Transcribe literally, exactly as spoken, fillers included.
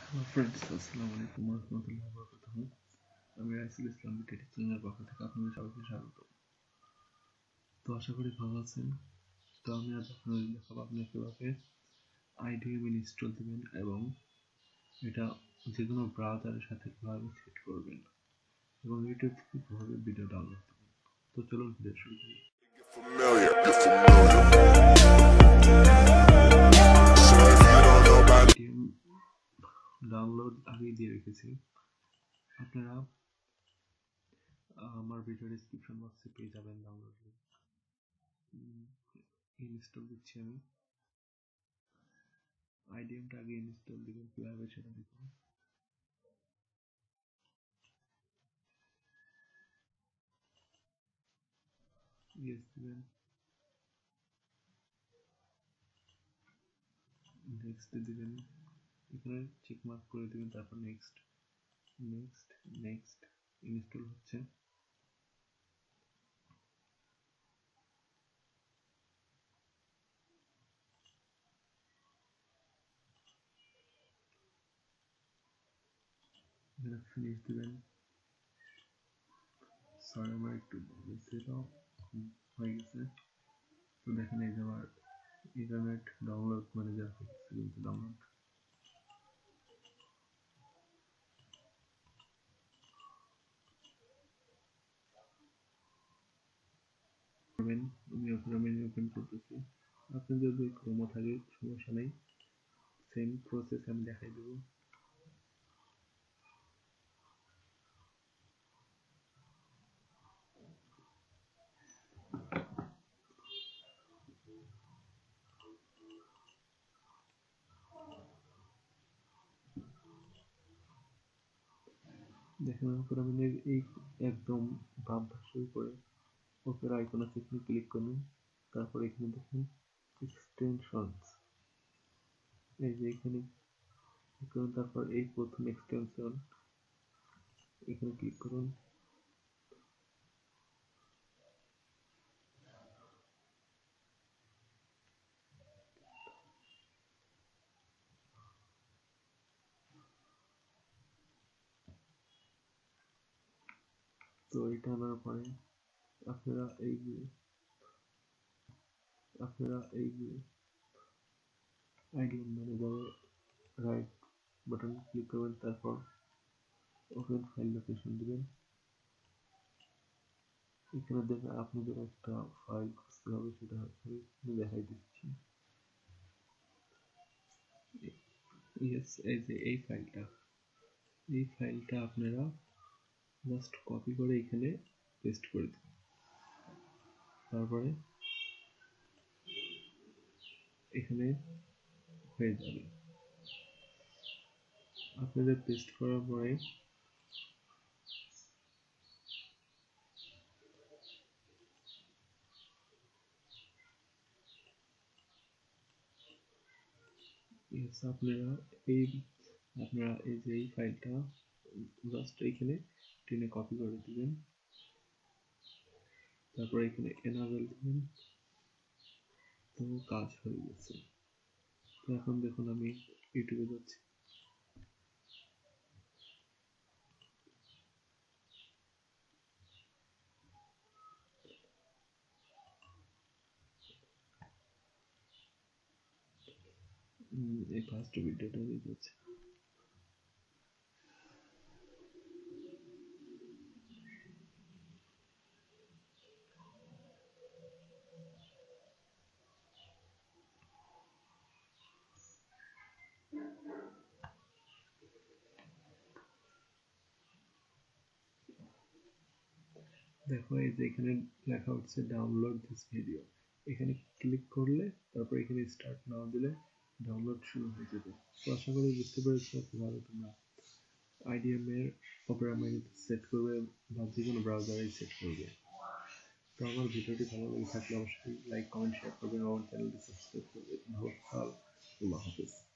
Hello friends, আসসালামু আলাইকুম ওয়া রাহমাতুল্লাহি ওয়া বারাকাতুহু। আমি রাইসুল ইসলাম বিটেক চ্যানেলের পক্ষ থেকে আপনাদের সবাইকে স্বাগত। তো আশা করি ভালো আছেন। তো আমি আজ আপনাদের দেখাবো আপনি কিভাবে আই ডি এম ইনস্টল দিবেন এবং এটা যে কোনো ব্রাউজারের সাথে কিভাবে সেট করবেন এবং ইউটিউব থেকে কিভাবে ভিডিও ডাউনলোড করবেন। তো চলুন ভিডিও শুরু করি। ডাউনলোড আগেই দিয়ে রেখেছি, আপনারা আমার ভিডিও ডেসক্রিপশন বক্সে পেয়ে যাবেন ডাউনলোড লিংক। ইনস্টল দিচ্ছি আমি। আইডিএমটা আগে ইনস্টল দিবেন, কিভাবে সেটা দেখুন। ইয়েস দিবেন, নেক্সট দিবেন, এখানে চেক মার্ক করে দিবেন, তারপর নেক্সট নেক্সট নেক্সট ইনস্টল হচ্ছে। ফিনিশ দিবেন। সরি আমার একটু ছিল হয়ে গেছে। তো দেখেন এই যে আমার ইন্টারনেট ডাউনলোড ম্যানেজার হয়ে গেছে, কিন্তু ডাউনলোড করবেন। আমি ওপেন মেনু ওপেন করতেছি। আপনি যদি ক্রোমো থাকে সমস্যা নেই, সেম প্রসেস আমি দেখাই দেবো। দেখেন উপরে আমি এই একদম বাম পাশের উপরে ওপের আইকন আছে, এখানে ক্লিক করুন। তারপর এখানে দেখুন এক্সটেনশনস, এই যে এখানে করুন। তারপর এই প্রথম এক্সটেনশন এখানে ক্লিক করুন। তো এটা আনার পরে আপনারা এই আপনারা এই আইডিএম ম্যানেজারে রাইট বাটন ক্লিক করবেন, তারপর ওপেন ফাইল লোকেশন দিবেন। এখানে দেখবেন আপনাদের একটা ফাইল খুঁজতে হবে, সেটা আমি দেখাই দিচ্ছি। ইয়েস, এই যে এই ফাইলটা এই ফাইলটা আপনারা জাস্ট কপি করে এখানে পেস্ট করে দিন। তারপরে এখানে হয়ে যাবে। আপনাদের পেস্ট করার পরে আপনারা এই আপনারা এই যে এই ফাইলটা জাস্ট এখানে টেনে কপি করে দিবেন, তারপর এখানে এনাবেল দিবেন। তো কাজ হয়ে গেছে। তো এখন দেখুন আমি ইউটিউবে যাচ্ছি। এই ফার্স্ট ভিডিওটা দিয়ে যাচ্ছে। দেখো এই যে এখানে লেখা হচ্ছে ডাউনলোড দিস ভিডিও, এখানে ক্লিক করলে তারপর এখানে স্টার্ট নাও দিলে ডাউনলোড শুরু হয়ে যাবে। তো আশা করি বুঝতে পেরেছো কিভাবে তোমরা আইডিএম এর অপেরা মেনুতে সেট করবে বা যে কোনো ব্রাউজারে সেট করবে। তো আমার ভিডিওটি ভালো লেগে থাকলে অবশ্যই লাইক কমেন্ট শেয়ার করবেন, আমার চ্যানেলটি সাবস্ক্রাইব করবেন। ভালো থাকবেন, আল্লাহ হাফেজ।